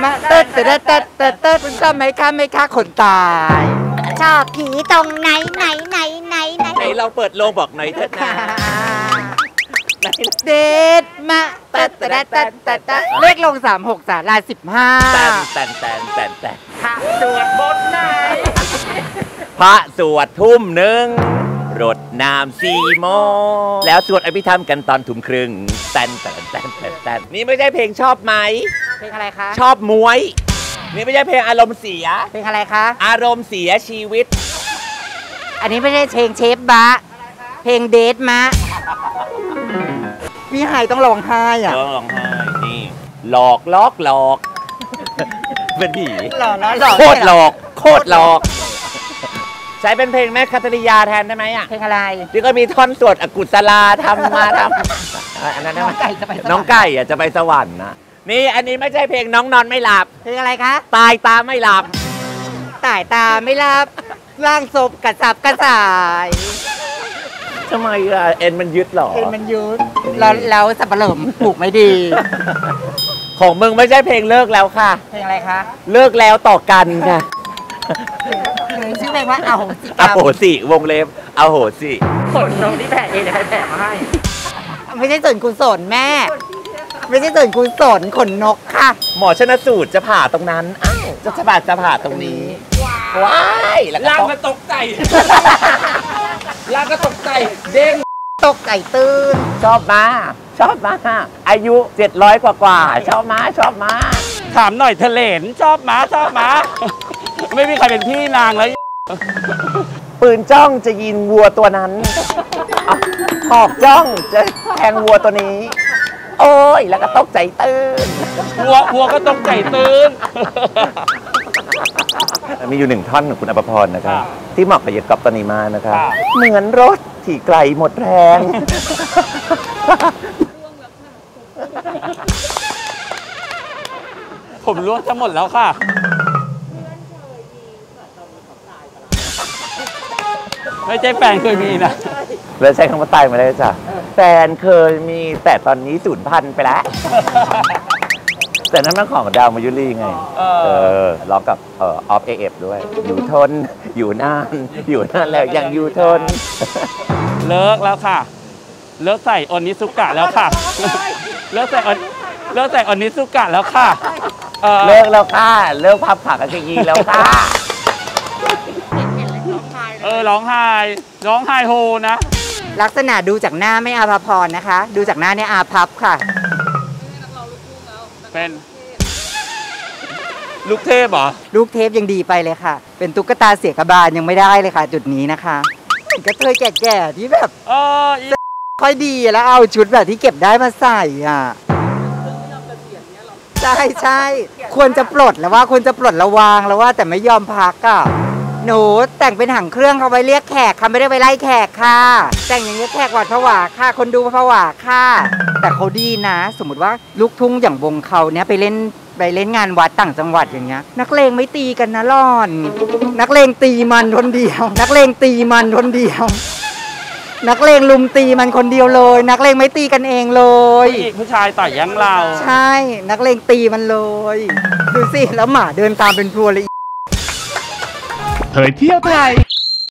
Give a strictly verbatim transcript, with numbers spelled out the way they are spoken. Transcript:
มาเติร์ดเติร์ดเติร์ดเติร์ดเติร์ดคุณชอบไหมคะไหมคะคนตายชอบผีตรงไหนไหนไหนไหนไหนไหนเราเปิดโลงบอกหน่อยเถิดนะเดทมาเติร์ดเติร์ดเติร์ดเติร์ดเลขลงสามหกสาราสิบห้าแตนแตนแตนแตนแตนพระสวดบนไหนพระสวดทุ่มหนึ่งรดน้ำสี่โมงแล้วสวดอภิธรรมกันตอนทุ่มครึ่งแตนแตนแตนแตนแตนนี่ไม่ใช่เพลงชอบไหมเพลงอะไรคะชอบมวยนี่ไม่ใช่เพลงอารมณ์เสียเพลงอะไรคะอารมณ์เสียชีวิตอันนี้ไม่ใช่เพลงเชฟบะเพลงเดทมะพี่ไฮต้องร้องไห้อ่ะต้องร้องไห้นี่หลอกล็อกหลอกเป็นผีหลอกแล้วหลอกโคตรหลอกโคตรหลอกใช้เป็นเพลงแม่คัตริยาแทนได้ไหมอ่ะเพลงอะไรที่ก็มีท่อนสวดอกุศลาทำมาทำอันนั้นน้องไก่จะไปน้องไก่อ่ะจะไปสวรรค์นะนี่อันนี้ไม่ใช่เพลงน้องนอนไม่หลับเพลงอะไรคะตายตาไม่หลับตายตาไม่หลับร่างศพกระสับกระส่ายทำไมอ่ะเอ็นมันยึดหรอเอ็นมันยึดแล้วแล้วสับปะเหร่ปลูกไม่ดีของมึงไม่ใช่เพลงเลิกแล้วค่ะเพลงอะไรคะเลิกแล้วต่อกันค่ะชื่อเพลงว่าเอาโหสิเอาโหสิวงเล็บเอาโหสิขนนกที่แผ่เองใครแผ่มาให้ไม่ใช่ส่วนกุศลแม่ไม่ใช่ส่วนกุศลขนนกค่ะหมอชนสูตรจะผ่าตรงนั้นอ้าวจะจะผ่าจะผ่าตรงนี้ว้ายล่างก็ตกใจล่างก็ตกใจเด้งตกใจตื่นชอบมาชอบมาอายุเจ็ดร้อยกว่ากว่าชอบมาชอบมาถามหน่อยเทเลนชอบมาชอบมาไม่มีใครเป็นพี่นางแล้วปืนจ้องจะยิงวัวตัวนั้นหอกจ้องจะแทงวัวตัวนี้โอ้ยแล้วก็ตกใจตื่นวัววัวก็ตกใจตื่นมีอยู่หนึ่งท่อนของคุณอภพรนะครับที่เหมาะกับยกอบตอนนี้มานะครับเหมือนรถที่ไกลหมดแรงผมร่วงจะหมดแล้วค่ะไม่ใช่แฟนเคยมีนะแล้วใช้คำว่าตายมาได้จ้ะแฟนเคยมีแต่ตอนนี้สูญพันธุ์ไปแล้วแต่นั่นมันของดาวมายุรีไงเออร้องกับเออออฟเอเอฟด้วยอยู่ทนอยู่นานอยู่นานแล้วยังอยู่ทนเลิกแล้วค่ะเลิกใส่อนิสุกะแล้วค่ะเลิกใส่เลิกใส่อนิสุกะแล้วค่ะเลิกแล้วค่ะเลิกพับผักกางยีแล้วค่ะเออร้องไห้ร้องไห้โฮนะลักษณะดูจากหน้าไม่อาภพรนะคะดูจากหน้าเนี่ยอาภัพค่ะเป็นลูกเทพเหรอลูกเทพยังดีไปเลยค่ะเป็นตุ๊กตาเสียกบาลยังไม่ได้เลยค่ะจุดนี้นะคะกระเทยแก่ๆที่แบบเออค่อยดีแล้วเอาชุดแบบที่เก็บได้มาใส่อ่ะใช่ใช่ควรจะปลดแล้วว่าควรจะปลดระวางแล้วว่าแต่ไม่ยอมพักอ่ะหนูแต่งเป็นหางเครื่องเขาไว้เรียกแขกค่ะไม่ได้ไปไล่แขกค่ะแต่งอย่างนี้แขกหวาดผวาค่ะคนดูผวาค่ะแต่เขาดีนะสมมติว่าลูกทุ่งอย่างวงเขาเนี้ยไปเล่นไปเล่นงานวัดต่างจังหวัดอย่างเงี้ยนักเลงไม่ตีกันนะล่อนนักเลงตีมันคนเดียวนักเลงตีมันคนเดียวนักเลงลุมตีมันคนเดียวเลยนักเลงไม่ตีกันเองเลยผู้ชายต่อยยั้งเราใช่นักเลงตีมันเลยดูสิแล้วหมาเดินตามเป็นพรวดเลยเผยเที่ยวไทย